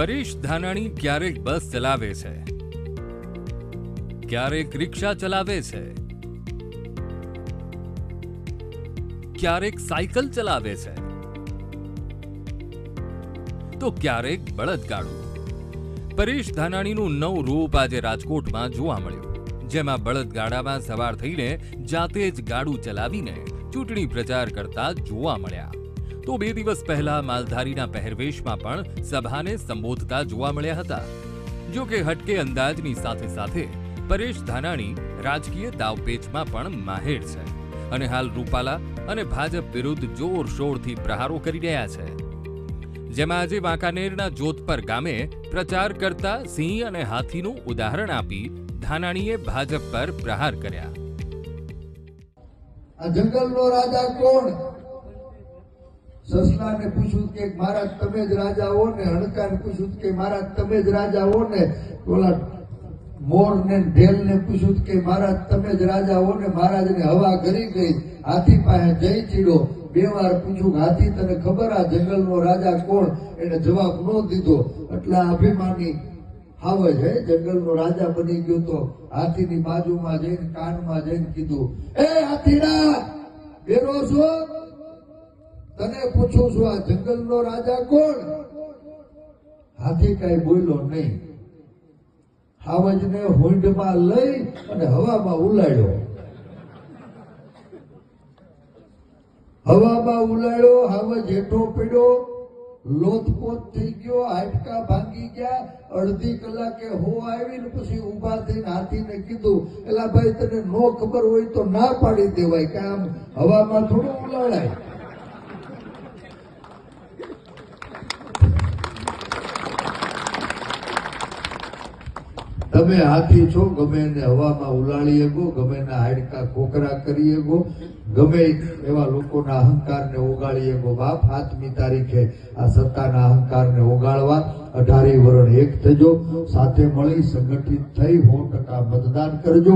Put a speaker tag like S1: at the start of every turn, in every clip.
S1: પરેશ ધાનાણી ક્યારેક બસ ચલાવે છે, ક્યારેક રિક્ષા ચલાવે છે, ક્યારેક સાયકલ ચલાવે છે, તો ક્યારેક બળદગાડું। પરેશ ધાનાણીનું નવું રૂપ આજે રાજકોટમાં જોવા મળ્યું, જેમાં બળદગાડામાં સવાર થઈને જાતે જ ગાડું ચલાવીને ચૂંટણી પ્રચાર કરતા જોવા મળ્યા। તો 2 દિવસ પહેલા માલધારીના પહેરવેશમાં પણ સભાને સંબોધતા જોવા મળ્યા હતા। જો કે હટકે અંદાજની સાથે સાથે પરેશ ધાનાણી રાજકીય દાવપેચમાં પણ માહેર છે અને હાલ રૂપાલા અને ભાજપ વિરુદ્ધ જોરશોરથી પ્રહારો કરી રહ્યા છે। જેમાં આજે વાંકાનેરના જોધપર ગામે પ્રચાર કરતા સિંહ અને હાથીનું ઉદાહરણ આપી ધાનાણીએ ભાજપ પર પ્રહાર કર્યા।
S2: આ જંગલનો રાજા કોણ? સસલાને પૂછ્યું કે મહારાજ તમે જ રાજા હો ને, હણકાને પૂછ્યું કે મહારાજ તમે જ રાજા હો ને, ઓલા મોરને ઢેલને પૂછ્યું કે મહારાજ તમે જ રાજા હો ને, મહારાજને હવા કરી ગઈ, હાથી પાસે જઈ ચીડો, 2 વાર પૂછ્યું હાથી તને ખબર આ જંગલનો રાજા કોણ? એને જવાબ ન દીધો, એટલા અભિમાની હાવજ હે જંગલનો રાજા બની ગયો। તો હાથીની બાજુમાં જઈને કાનમાં જઈને કીધું, એ હાથીડા બેરો છો, તને પૂછું છું આ જંગલનો રાજા કોણ? હાથી કઈ બોલ્યો નહીં, હાવજને હોંડમાં લઈ અને હવામાં ઉલાડ્યો। હાવજ હેઠો પડ્યો, લોથપોથ થઈ ગયો, હાડકા ભાંગી ગયા। અડધી કલાકે હો આવીને પછી ઉભા થઈને હાથીને કીધું, એલા ભાઈ તને નો ખબર હોય તો ના પાડી દેવાય કે આમ હવામાં થોડું ઉલાડાય। તમે હાથી છો, ગમે એને હવામાં ઉલાડી શકો, ગમે એના હાડકા ખોખરા કરી શકો, ગમે એવા લોકોના અહંકારને ઓગાળી શકો। બાપ 7મી તારીખે આ સત્તાના અહંકારને ઓગાળવા 18 વરણ એક થજો, સાથે મળી સંગઠિત થઈ 100% મતદાન કરજો।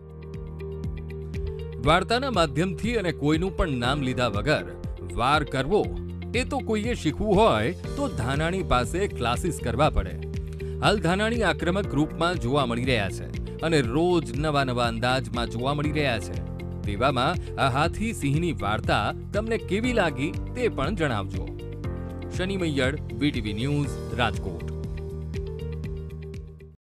S1: વાર્તાના માધ્યમથી અને કોઈનું પણ નામ લીધા વગર વાર કરવો એ તો કોઈએ શીખવું હોય તો ધાનાણી પાસે ક્લાસીસ કરવા પડે। હાલ ધાનાણી આક્રમક રૂપમાં જોવા મળી રહ્યા છે અને રોજ નવા અંદાજમાં જોવા મળી રહ્યા છે। તેવામાં આ હાથી સિંહની વાર્તા તમને કેવી લાગી તે પણ જણાવજો। શનિ મૈયડ, VTV ન્યૂઝ, રાજકોટ।